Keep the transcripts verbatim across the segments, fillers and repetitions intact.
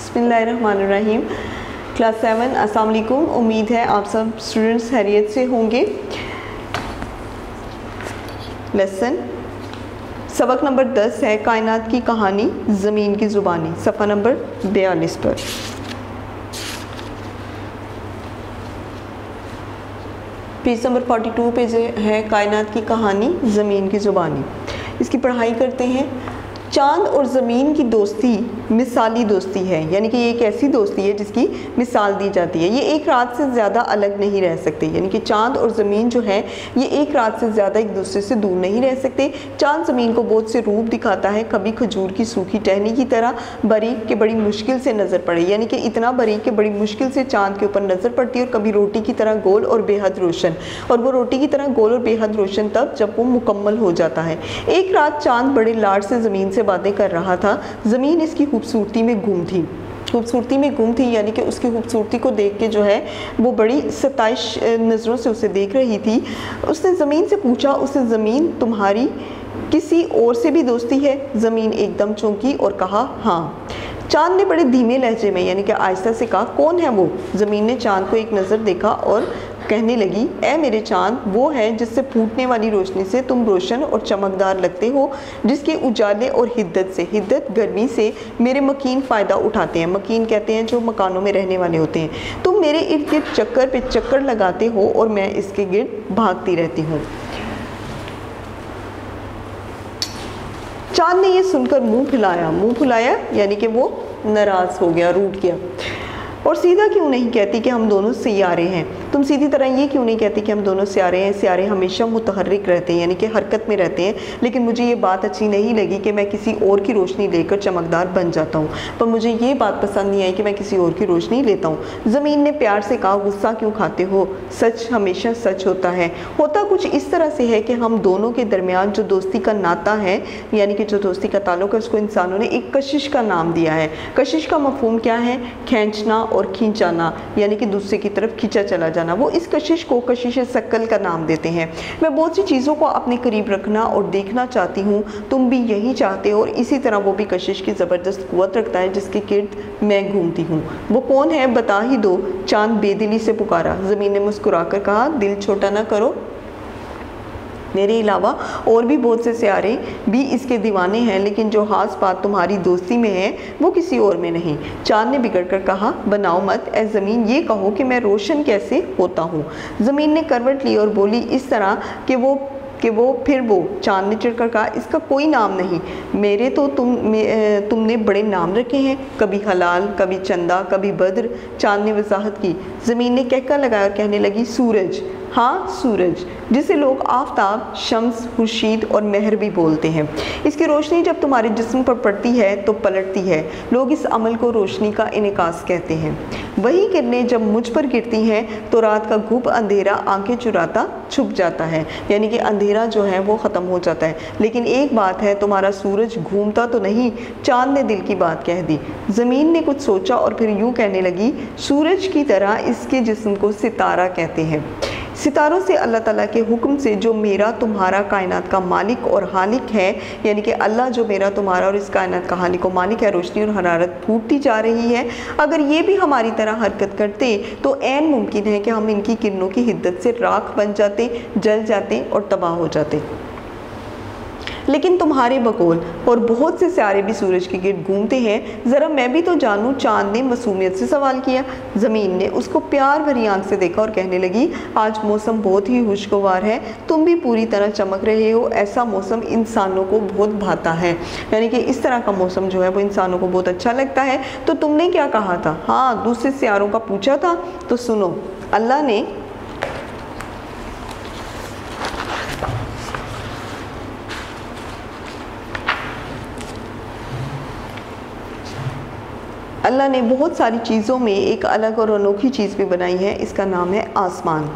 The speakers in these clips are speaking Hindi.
बिस्मिल्लाहिर्रहमानिर्रहीम। क्लास सेवन, अस्सलाम वालेकुम। उम्मीद है आप सब स्टूडेंट्स खैरियत से होंगे। लेसन सबक नंबर दस है कायनात की कहानी ज़मीन की ज़ुबानी, सफ़ा नंबर बयालीस पर। पेज नंबर बयालीस पे जो है कायनात की कहानी ज़मीन की ज़ुबानी, इसकी पढ़ाई करते हैं। चाँद और ज़मीन की दोस्ती मिसाली दोस्ती है, यानी कि ये एक ऐसी दोस्ती है जिसकी मिसाल दी जाती है। ये एक रात से ज़्यादा अलग नहीं रह सकते, यानी कि चाँद और ज़मीन जो है ये एक रात से ज़्यादा एक दूसरे से दूर नहीं रह सकते। चाँद ज़मीन को बहुत से रूप दिखाता है, कभी खजूर की सूखी टहनी की तरह बारीक के बड़ी मुश्किल से नज़र पड़े, यानी कि इतना बारीक के बड़ी मुश्किल से चाँद के ऊपर नज़र पड़ती है, और कभी रोटी की तरह गोल और बेहद रोशन, और वो रोटी की तरह गोल और बेहद रोशन तब जब वो मुकम्मल हो जाता है। एक रात चाँद बड़े लाड से ज़मीन से बातें कर रहा था। ज़मीन इसकी खूबसूरती में गुम थी खूबसूरती में गुम थी यानी कि उसकी खूबसूरती को देख के जो है वो बड़ी सताइश नज़रों से उसे देख रही थी। उसने ज़मीन से पूछा, उसे ज़मीन तुम्हारी किसी और से भी दोस्ती है? ज़मीन एकदम चौंकी और कहा हाँ। चाँद ने बड़े धीमे लहजे में यानी कि आहिस्ता से कहा, कौन है वो? ज़मीन ने चाँद को एक नज़र देखा और कहने लगी, ए मेरे चाँद, वो है जिससे फूटने वाली रोशनी से तुम रोशन और चमकदार लगते हो, जिसके उजाले और हिद्दत से हिद्दत गर्मी से मेरे मकीन फ़ायदा उठाते हैं। मकीन कहते हैं जो मकानों में रहने वाले होते हैं। तुम मेरे इर्द गिर्द चक्कर पे चक्कर लगाते हो और मैं इसके गिर्द भागती रहती हूँ। चाँद ने ये सुनकर मुंह फुलाया मुंह फुलाया यानी कि वो नाराज़ हो गया, रूठ गया। और सीधा क्यों नहीं कहती कि हम दोनों सियारे हैं? तुम सीधी तरह ये क्यों नहीं कहती कि हम दोनों सियारे हैं? सियारे हमेशा मुतहर्रिक रहते हैं, यानी कि हरकत में रहते हैं, लेकिन मुझे ये बात अच्छी नहीं लगी कि मैं किसी और की रोशनी लेकर चमकदार बन जाता हूँ, पर मुझे ये बात पसंद नहीं आई कि मैं किसी और की रोशनी लेता हूँ। ज़मीन ने प्यार से कहा, गुस्सा क्यों खाते हो? सच हमेशा सच होता है। होता कुछ इस तरह से है कि हम दोनों के दरमियान जो दोस्ती का नाता है, यानी कि जो दोस्ती का ताल्लुक है, उसको इंसानों ने एक कशिश का नाम दिया है। कशिश का मफहूम क्या है? खींचना और खींचाना, यानी कि दूसरे की तरफ खींचा चला जाना। वो इस कशिश को कशिश सक्कल का नाम देते हैं। मैं बहुत सी चीज़ों को अपने करीब रखना और देखना चाहती हूँ, तुम भी यही चाहते हो, और इसी तरह वो भी कशिश की ज़बरदस्त कुव्वत रखता है जिसके गिर्द मैं घूमती हूँ। वो कौन है बता ही दो, चाँद बेदिली से पुकारा। ज़मीन ने मुस्कुराकर कहा, दिल छोटा ना करो, मेरे अलावा और भी बहुत से सियारे भी इसके दीवाने हैं, लेकिन जो खास बात तुम्हारी दोस्ती में है वो किसी और में नहीं। चाँद ने बिगड़ कर कहा, बनाओ मत ए ज़मीन, ये कहो कि मैं रोशन कैसे होता हूँ। ज़मीन ने करवट ली और बोली, इस तरह कि वो कि वो फिर वो चाँद ने चिढ़कर कहा, इसका कोई नाम नहीं, मेरे तो तुम तुमने बड़े नाम रखे हैं, कभी हलाल, कभी चंदा, कभी बद्र। चाँद ने वजाहत की। ज़मीन ने कहका लगाया और कहने लगी, सूरज। हाँ सूरज, जिसे लोग आफताब, शम्स, खुर्शीद और महर भी बोलते हैं। इसकी रोशनी जब तुम्हारे जिस्म पर पड़ती है तो पलटती है। लोग इस अमल को रोशनी का इनकास कहते हैं। वही किरणें जब मुझ पर गिरती हैं तो रात का गुप अंधेरा आंखें चुराता छुप जाता है, यानी कि अंधेरा जो है वो ख़त्म हो जाता है। लेकिन एक बात है, तुम्हारा सूरज घूमता तो नहीं। चाँद ने दिल की बात कह दी। ज़मीन ने कुछ सोचा और फिर यूँ कहने लगी, सूरज की तरह इसके जिस्म को सितारा कहते हैं। सितारों से अल्लाह ताला के हुक्म से जो मेरा तुम्हारा कायनात का मालिक और हालिक है, यानी कि अल्लाह जो मेरा तुम्हारा और इस कायनात का हालिक और मालिक है, रोशनी और हरारत फूटती जा रही है। अगर ये भी हमारी तरह हरकत करते तो ऐन मुमकिन है कि हम इनकी किरणों की हिद्दत से राख बन जाते, जल जाते और तबाह हो जाते। लेकिन तुम्हारे बकौल और बहुत से सियारे भी सूरज के गिर्द घूमते हैं, ज़रा मैं भी तो जानूं। चाँद ने मासूमियत से सवाल किया। ज़मीन ने उसको प्यार भरी आंख से देखा और कहने लगी, आज मौसम बहुत ही खुशगवार है, तुम भी पूरी तरह चमक रहे हो। ऐसा मौसम इंसानों को बहुत भाता है, यानी कि इस तरह का मौसम जो है वो इंसानों को बहुत अच्छा लगता है। तो तुमने क्या कहा था? हाँ, दूसरे सियारों का पूछा था। तो सुनो, अल्लाह ने अल्लाह ने बहुत सारी चीज़ों में एक अलग और अनोखी चीज़ भी बनाई है, इसका नाम है आसमान।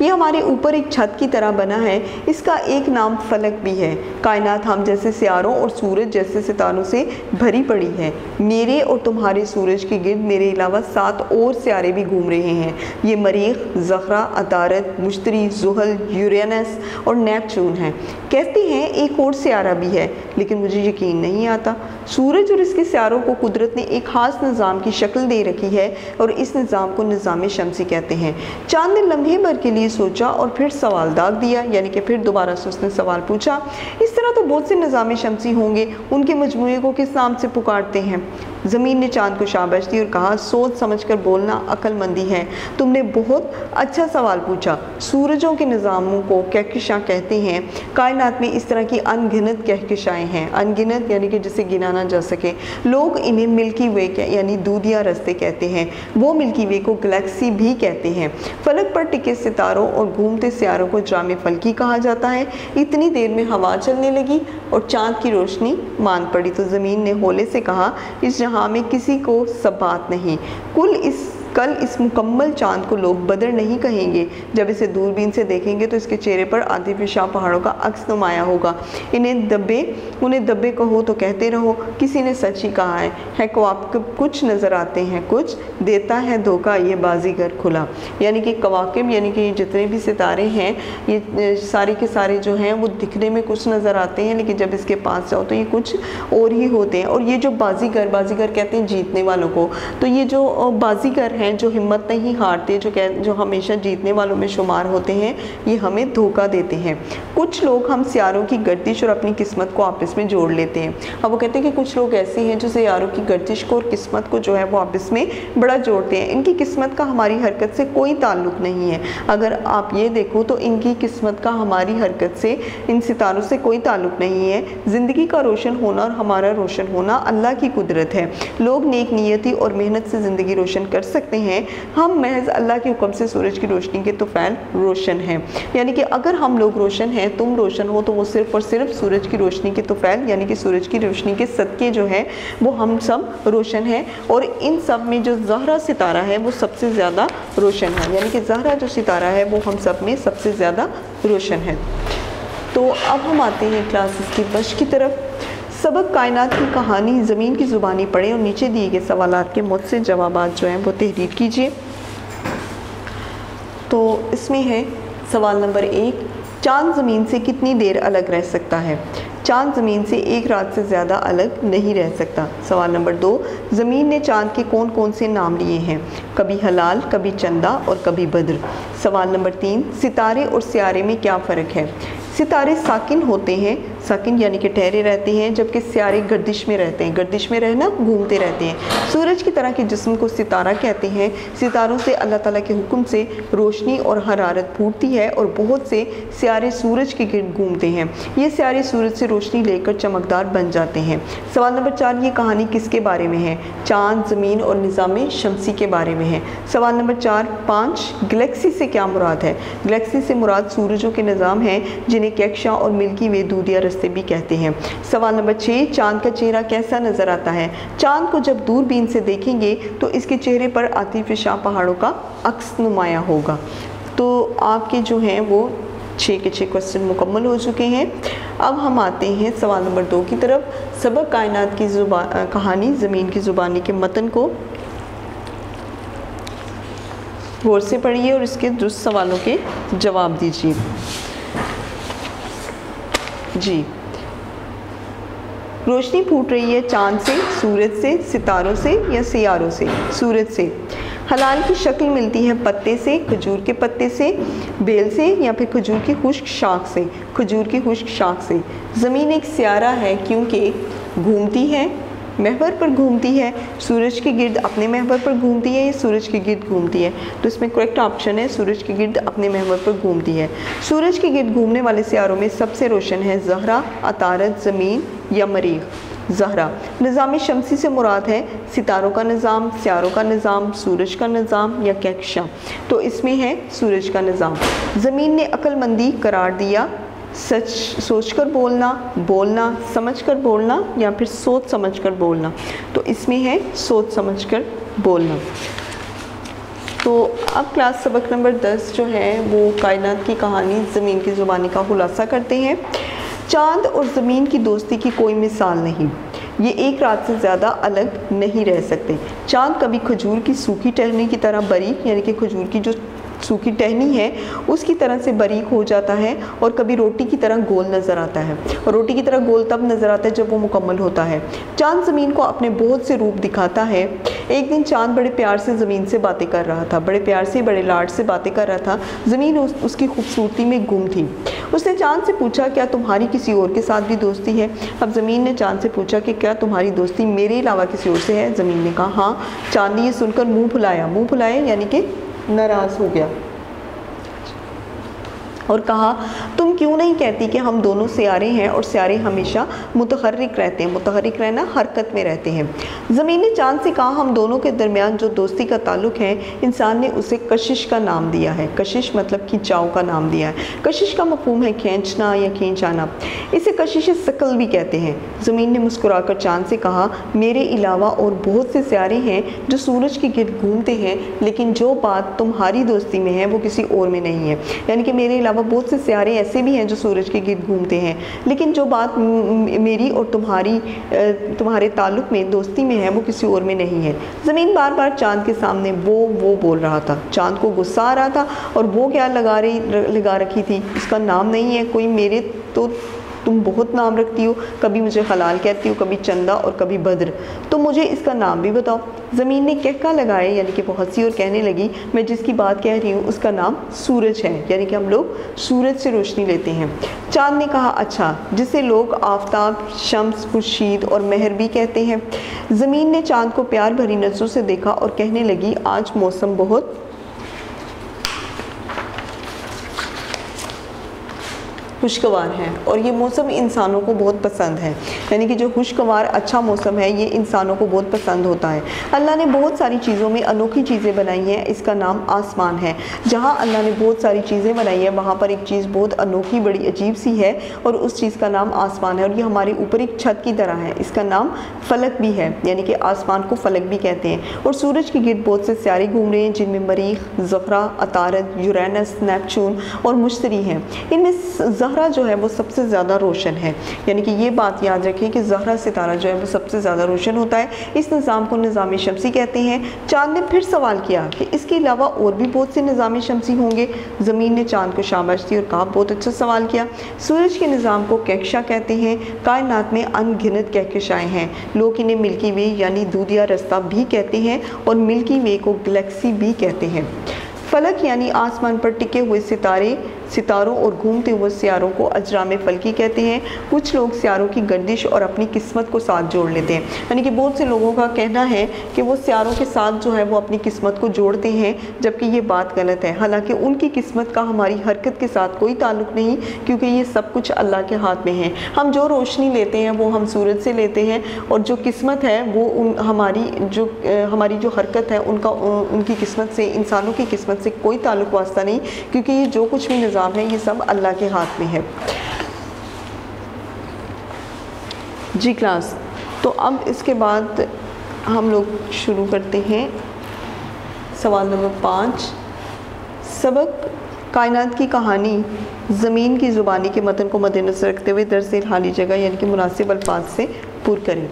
ये हमारे ऊपर एक छत की तरह बना है, इसका एक नाम फलक भी है। कायनात हम जैसे सियारों और सूरज जैसे सितारों से भरी पड़ी है। मेरे और तुम्हारे सूरज के गिर्द मेरे अलावा सात और सियारे भी घूम रहे हैं। ये मरीख, ज़हरा, अतारत, मुश्तरी, ज़ुहल, यूरेनस और नेपच्यून है। कहते हैं एक और सियारा भी है, लेकिन मुझे यकीन नहीं आता। सूरज और इसके सियारों को कुदरत ने एक ख़ास निज़ाम की शक्ल दे रखी है और इस निज़ाम को निज़ाम शमसी कहते हैं। चांद ने लम्हे भर के लिए सोचा और फिर सवाल दाग दिया, यानी कि फिर दोबारा से उसने सवाल पूछा। इस तरह तो बहुत से निज़ाम शमसी होंगे, उनके मजमूए को किस नाम से पुकारते हैं? ज़मीन ने चांद को शाबाश दी और कहा, सोच समझ कर बोलना अक्लमंदी है। तुमने बहुत अच्छा सवाल पूछा। सूरजों के निज़ामों को कहकशां कहते हैं। कायनात में इस तरह की अनगिनत कहकशाएँ हैं, अनगिनत यानी कि जिसे गिना ना जा सके। लोग इन्हें मिल्की वे यानी दूधिया रास्ते कहते हैं। वो मिल्की वे को गैलेक्सी भी कहते हैं। फलक पर टिके सितारों और घूमते सियारों को जामे फलकी कहा जाता है। इतनी देर में हवा चलने लगी और चाँद की रोशनी मान पड़ी तो ज़मीन ने होले से कहा, इस जहाँ में किसी को सबात नहीं। कुल इस कल इस मुकम्मल चाँद को लोग बदर नहीं कहेंगे। जब इसे दूरबीन से देखेंगे तो इसके चेहरे पर आतिफशां पहाड़ों का अक्स नुमाया होगा। इन्हें दब्बे उन्हें दब्बे कहो तो कहते रहो, किसी ने सच ही कहा है। है कवाकब कुछ नज़र आते हैं, कुछ देता है धोखा ये बाजीगर खुला। यानी कि कवाकब यानी कि जितने भी सितारे हैं ये सारे के सारे जो हैं वो दिखने में कुछ नज़र आते हैं, लेकिन जब इसके पास जाओ तो ये कुछ और ही होते हैं। और ये जो बाजीगर बाजीगर कहते हैं जीतने वालों को, तो ये जो बाजीगर हैं जो हिम्मत नहीं हारते, जो कह जो हमेशा जीतने वालों में शुमार होते हैं, ये हमें धोखा देते हैं। कुछ लोग हम सियारों की गर्दिश और अपनी किस्मत को आपस में जोड़ लेते हैं। अब वो कहते हैं कि कुछ लोग ऐसे हैं जो सियारों की गर्दिश को और किस्मत को जो है वो आपस में बड़ा जोड़ते हैं। इनकी किस्मत का हमारी हरकत से कोई ताल्लुक़ नहीं है। अगर आप ये देखो तो इनकी किस्मत का हमारी हरकत से, इन सितारों से कोई ताल्लुक़ नहीं है। ज़िंदगी का रोशन होना और हमारा रोशन होना अल्लाह की कुदरत है। लोग नेक नीयती और मेहनत से ज़िंदगी रोशन कर सकते हैं। हम महज अल्लाह के हुक्म से सूरज की रोशनी के तुफैल रोशन हैं। यानी कि अगर हम लोग रोशन हैं, तुम रोशन हो, तो वो सिर्फ और सिर्फ सूरज की रोशनी के तुफैल यानी कि सूरज की रोशनी के सदके जो है वो हम सब रोशन हैं। और इन सब में जो ज़हरा सितारा है वो सबसे ज़्यादा रोशन है, यानी कि ज़हरा जो सितारा है वो हम सब में सबसे ज़्यादा रोशन है। तो अब हम आते हैं क्लासेस की बश की तरफ। सबक कायनात की कहानी ज़मीन की ज़ुबानी पढ़ें और नीचे दिए गए सवालात के मुझसे जवाबात जो हैं वो तहरीर कीजिए। तो इसमें है सवाल नंबर एक, चाँद ज़मीन से कितनी देर अलग रह सकता है? चाँद ज़मीन से एक रात से ज़्यादा अलग नहीं रह सकता। सवाल नंबर दो, ज़मीन ने चाँद के कौन कौन से नाम लिए हैं? कभी हलाल, कभी चंदा और कभी बद्र। सवाल नंबर तीन, सितारे और सियारे में क्या फ़र्क है? सितारे साकिन होते हैं, साकिन यानी कि ठहरे रहते हैं, जबकि सियारे गर्दिश में रहते हैं। गर्दिश में रहना, घूमते रहते हैं। सूरज की तरह के जिस्म को सितारा कहते हैं। सितारों से अल्लाह ताला के हुक्म से रोशनी और हरारत फूटती है और बहुत से सियारे सूरज के गिर्द घूमते हैं। ये सियारे सूरज से रोशनी लेकर चमकदार बन जाते हैं। सवाल नंबर चार, ये कहानी किसके बारे में है? चाँद, ज़मीन और निज़ाम शमसी के बारे में है। सवाल नंबर चार पाँच, गैलेक्सी से क्या मुराद है? गैलेक्सी से मुराद सूरजों के निज़ाम हैं जिन्हें कहकशां और मिल्की वे दूधिया रास्ते भी कहते हैं। सवाल नंबर छः, चाँद का चेहरा कैसा नज़र आता है? चाँद को जब दूरबीन से देखेंगे तो इसके चेहरे पर आतिफशां पहाड़ों का अक्स नुमाया होगा। तो आपके जो हैं वो छः के छः क्वेश्चन मुकम्मल हो चुके हैं। अब हम आते हैं सवाल नंबर दो की तरफ। सबक कायनात की जुबा कहानी ज़मीन की ज़ुबानी के मतन को गौर से पढ़िए और इसके दुरुस्त सवालों के जवाब दीजिए। जी, रोशनी फूट रही है चाँद से, सूरज से, सितारों से या सियारों से? सूरज से। हलाल की शक्ल मिलती है पत्ते से, खजूर के पत्ते से, बेल से या फिर खजूर की खुश्क शाख से? खजूर की खुश्क शाख से। ज़मीन एक सियारा है क्योंकि घूमती है, महवर पर घूमती है। सूरज के गिर्द अपने महवर पर घूमती है या सूरज के गिर्द घूमती है? तो इसमें करेक्ट ऑप्शन है सूरज के गिर्द अपने महवर पर घूमती है। सूरज के गिर्द घूमने वाले सियारों में सबसे रोशन है ज़हरा, अतारत, ज़मीन या मरीख? ज़हरा। निज़ाम शमसी से मुराद है सितारों का निज़ाम, सियारों का निज़ाम, सूरज का निज़ाम या कहकशां? तो इसमें है सूरज का निज़ाम। ज़मीन ने अक्लमंदी करार दिया, सच सोचकर बोलना, बोलना समझकर बोलना या फिर सोच समझकर बोलना? तो इसमें है सोच समझकर बोलना। तो अब क्लास सबक नंबर दस जो है वो कायनात की कहानी ज़मीन की ज़ुबानी का खुलासा करते हैं। चाँद और ज़मीन की दोस्ती की कोई मिसाल नहीं, ये एक रात से ज़्यादा अलग नहीं रह सकते। चाँद कभी खजूर की सूखी टहनी की तरह बारीक, यानी कि खजूर की जो सूखी टहनी है उसकी तरह से बारीक हो जाता है, और कभी रोटी की तरह गोल नज़र आता है। और रोटी की तरह गोल तब नज़र आता है जब वो मुकम्मल होता है। चाँद ज़मीन को अपने बहुत से रूप दिखाता है। एक दिन चाँद बड़े प्यार से ज़मीन से बातें कर रहा था, बड़े प्यार से बड़े लाड से बातें कर रहा था। ज़मीन उस, उसकी खूबसूरती में गुम थी। उसने चाँद से पूछा, क्या तुम्हारी किसी और के साथ भी दोस्ती है? अब ज़मीन ने चाँद से पूछा कि क्या तुम्हारी दोस्ती मेरे अलावा किसी और से है? ज़मीन ने कहा हाँ। चाँद ने ये सुनकर मुँह फुलाया, मुँह फुलाया यानी कि नाराज़ हो गया और कहा, तुम क्यों नहीं कहती कि हम दोनों सियारे हैं और सियारे हमेशा मुतहर्रिक रहते हैं। मुतहर्रिक रहना, हरकत में रहते हैं। ज़मीन ने चाँद से कहा, हम दोनों के दरमियान जो दोस्ती का ताल्लुक़ है, इंसान ने उसे कशिश का नाम दिया है। कशिश मतलब खिंचाव का नाम दिया है। कशिश का मफ़हूम है खींचना या खींच आना। इसे कशिश शकल भी कहते हैं। ज़मीन ने मुस्कुराकर चाँद से कहा, मेरे अलावा और बहुत से सियारे हैं जो सूरज के गिर्द घूमते हैं, लेकिन जो बात तुम्हारी दोस्ती में है वो किसी और में नहीं है। यानी कि मेरे अलावा बहुत से सियारे ऐसे भी हैं जो सूरज के गिर्द घूमते हैं, लेकिन जो बात मेरी और तुम्हारी तुम्हारे ताल्लुक़ में, दोस्ती में है, वो किसी और में नहीं है। ज़मीन बार बार चाँद के सामने वो वो बोल रहा था। चाँद को गुस्सा आ रहा था और वो क्या लगा रही लगा रखी थी, इसका नाम नहीं है कोई। मेरे तो तुम बहुत नाम रखती हो, कभी मुझे हलाल कहती हो, कभी चंदा और कभी बद्र, तो मुझे इसका नाम भी बताओ। ज़मीन ने कहका लगाए, यानी कि वो हंसी और कहने लगी, मैं जिसकी बात कह रही हूँ उसका नाम सूरज है, यानी कि हम लोग सूरज से रोशनी लेते हैं। चाँद ने कहा, अच्छा, जिसे लोग आफताब, शम्स, खुर्शीद और महर भी कहते हैं। ज़मीन ने चाँद को प्यार भरी नज़रों से देखा और कहने लगी, आज मौसम बहुत खुशगवार है और ये मौसम इंसानों को बहुत पसंद है। यानी कि जो खुशगवार अच्छा मौसम है ये इंसानों को बहुत पसंद होता है। अल्लाह ने बहुत सारी चीज़ों में अनोखी चीज़ें बनाई हैं, इसका नाम आसमान है। जहाँ अल्लाह ने बहुत सारी चीज़ें बनाई हैं वहाँ पर एक चीज़ बहुत अनोखी, बड़ी अजीब सी है, और उस चीज़ का नाम आसमान है। और ये हमारे ऊपर एक छत की तरह है, इसका नाम फ़लक भी है, यानी कि आसमान को फ़लक भी कहते हैं। और सूरज के गिर्द बहुत से सियारे घूम रहे हैं, जिनमें मरीख, ज़हरा, अतारद, यूरेनस, नेपच्यून और मुश्तरी हैं। इनमें ज़हरा जो है वो सबसे ज़्यादा रोशन है। यानी कि ये बात याद रखें कि ज़हरा सितारा जो है वो सबसे ज़्यादा रोशन होता है। इस निज़ाम को निज़ाम शमसी कहते हैं। चाँद ने फिर सवाल किया कि इसके अलावा और भी बहुत से निज़ाम शमसी होंगे। ज़मीन ने चाँद को शाबाश दी और कहा, बहुत अच्छा सवाल किया। सूरज के निज़ाम को कहकशा कहते हैं। कायनात में अनगिनत कहकशाएँ हैं। लोग इन्हें मिल्की वे यानी दूधिया रास्ता भी कहते हैं और मिल्की वे को गैलेक्सी भी कहते हैं। फ़लक यानी आसमान पर टिके हुए सितारे, सितारों और घूमते हुए सियारों को अजराम फ़लकी कहते हैं। कुछ लोग सियारों की गर्दिश और अपनी किस्मत को साथ जोड़ लेते हैं। यानी कि बहुत से लोगों का कहना है कि वो सियारों के साथ जो है वो अपनी किस्मत को जोड़ते हैं, जबकि ये बात गलत है। हालांकि उनकी किस्मत का हमारी हरकत के साथ कोई ताल्लुक़ नहीं, क्योंकि ये सब कुछ अल्लाह के हाथ में है। हम जो रोशनी लेते हैं वो हम सूरज से लेते हैं, और जो किस्मत है वो उन हमारी जो हमारी जो हरकत है उनका उनकी किस्मत से, इंसानों की किस्मत से कोई ताल्लुक़ वास्ता नहीं, क्योंकि ये जो कुछ भी निज़ाम है ये सब अल्लाह के हाथ में है। जी क्लास, तो अब इसके बाद हम लोग शुरू करते हैं सवाल नंबर पाँच। सबक कायनात की कहानी ज़मीन की ज़ुबानी के मतन को मद्देनज़र रखते हुए दर्स हाली जगह यानी कि मुनासिब अल्फाज से पुर करें।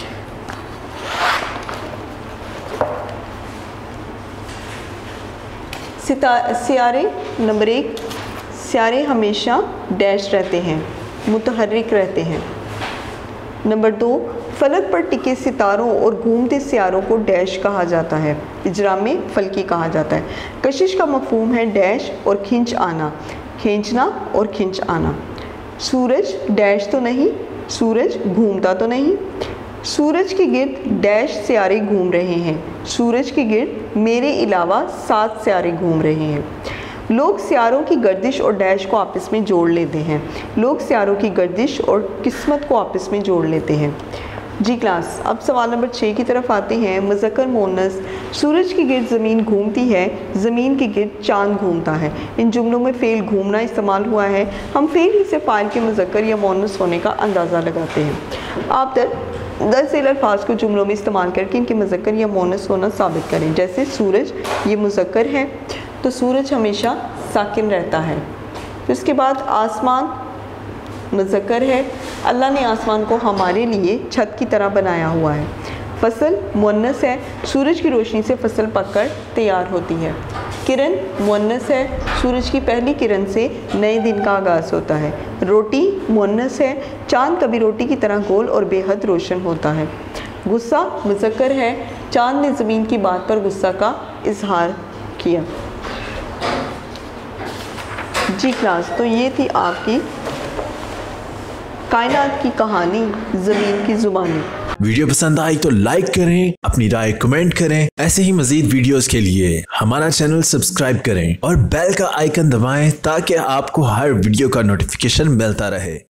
सियारे नंबर एक, सियारे हमेशा डैश रहते हैं, मुतहर्रिक रहते हैं। नंबर दो, फलक पर टिके सितारों और घूमते सियारों को डैश कहा जाता है, इजरा में फलकी कहा जाता है। कशिश का मफहूम है डैश और खिंच आना, खींचना और खिंच आना। सूरज डैश तो नहीं, सूरज घूमता तो नहीं। सूरज के गिर्द डैश सियारे घूम रहे हैं, सूरज के गिर्द मेरे अलावा सात सियारे घूम रहे हैं। लोग सियारों की गर्दिश और डैश को आपस में जोड़ लेते हैं, लोग सियारों की गर्दिश और किस्मत को आपस में जोड़ लेते हैं। जी क्लास, अब सवाल नंबर छः की तरफ आते हैं। मुज़क्कर मोनस, सूरज के गिर्द ज़मीन घूमती है, ज़मीन के गिर्द चाँद घूमता है। इन जुमलों में फ़ेल घूमना इस्तेमाल हुआ है। हम फ़ेल ही से फ़ाइल के मुज़क्कर या मोनस होने का अंदाज़ा लगाते हैं। आफ्टर दरअसल अल्फाज को जुमलों में इस्तेमाल करके इनके मुज़क्कर या मोनस होना साबित करें। जैसे सूरज, ये मुज़क्कर है तो सूरज हमेशा साकिन रहता है। तो इसके बाद आसमान मुज़क्कर है, अल्लाह ने आसमान को हमारे लिए छत की तरह बनाया हुआ है। फसल मुअन्नस है, सूरज की रोशनी से फसल पककर तैयार होती है। किरण मुअन्नस है, सूरज की पहली किरण से नए दिन का आगाज़ होता है। रोटी मुअन्नस है, चाँद कभी रोटी की तरह गोल और बेहद रोशन होता है। गुस्सा मुज़क्कर है, चाँद ने ज़मीन की बात पर गुस्सा का इजहार किया। जी क्लास, तो ये थी आपकी कायनात की कहानी ज़मीन की ज़ुबानी। वीडियो पसंद आई तो लाइक करें, अपनी राय कमेंट करें। ऐसे ही मजीद वीडियोस के लिए हमारा चैनल सब्सक्राइब करें और बेल का आइकन दबाएं ताकि आपको हर वीडियो का नोटिफिकेशन मिलता रहे।